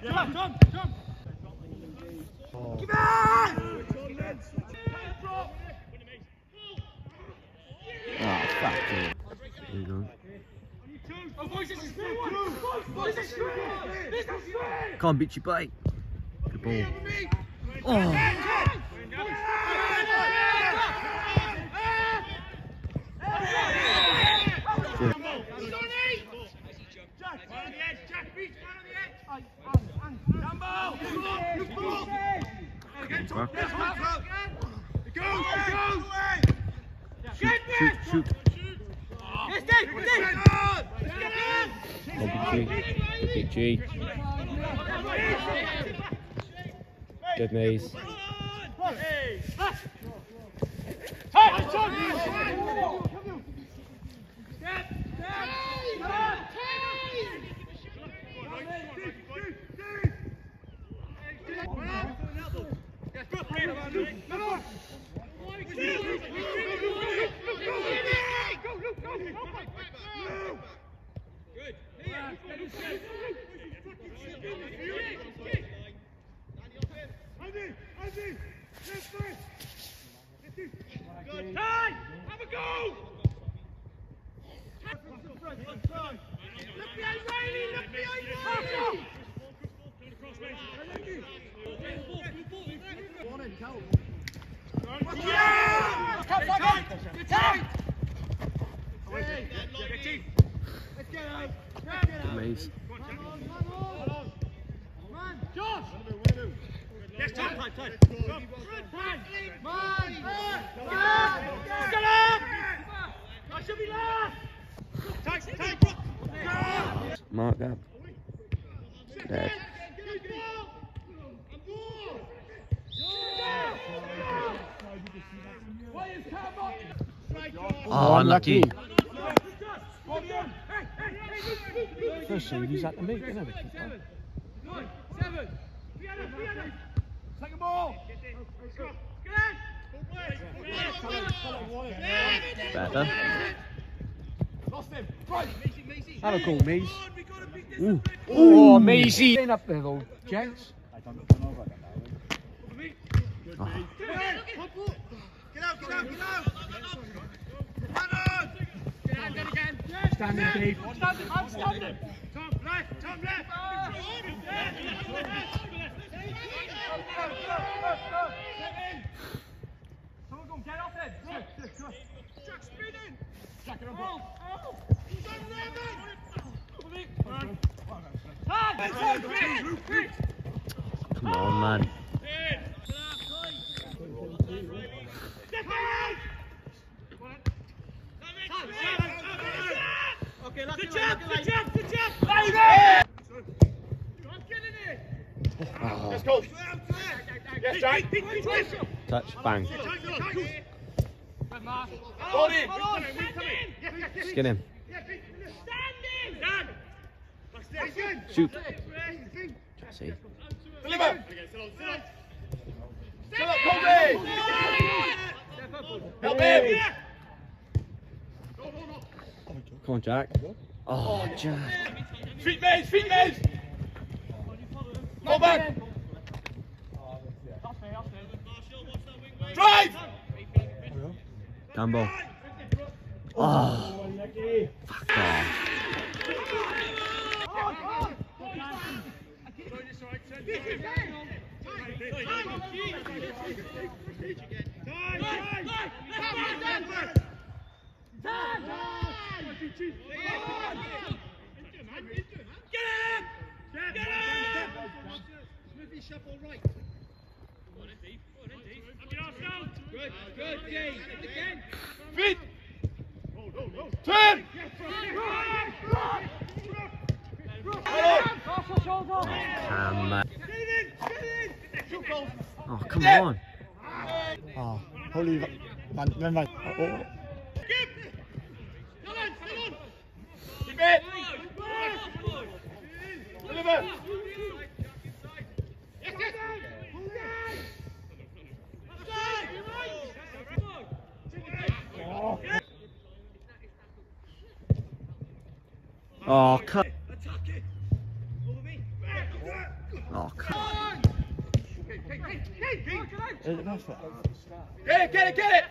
Jump! Oh. Come on! Oh, fuck you. There you go. Can't beat you by. Good ball. Oh. Shoot. Big G. Good knees. Good. Time! Have a go! Look behind Riley! Look behind Riley! Yeah! Come on! Get tight! Let's get out! Maze. Josh! Yes, time. Get up! I should be last! Tight! Mark that. Dead. Oh, unlucky. First thing he's at the meet, isn't it? 7. Take a ball. Better. Lost him. Have a call, Mees. Ooh. Oh, Meesy. Get up there, though, gents. Oh. Get out. Standing deep. I'm standing. Tom left. Someone go, get off then. Jack spinning. Jack it on ball. Come on, man. Okay, good job. Baby! I'm getting it. Oh. Let's go. Yes, Jack. Touch, bang. Got it. Skin him. Standing. Shoot. See. Deliver. Still up, Colby. Help him. Come on, Jack. Oh, Jack. Feet maze. Fall back. Drive. Down ball. Oh. Fuck off. Smithy shuffle right. Good, Dave. Again. Feet. Turn. Oh, come on. Oh, holy van. Oh. Keep it. Deliver. Oh, cut. Attack it. Over me. That's it. Get it, get it!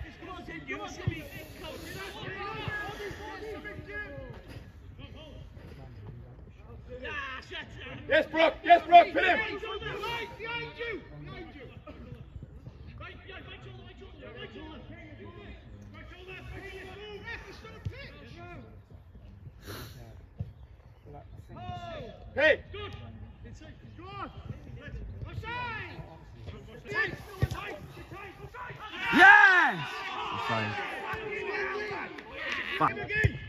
Yes, Brooke, put him! Hey! Yes! Fine. Fuck.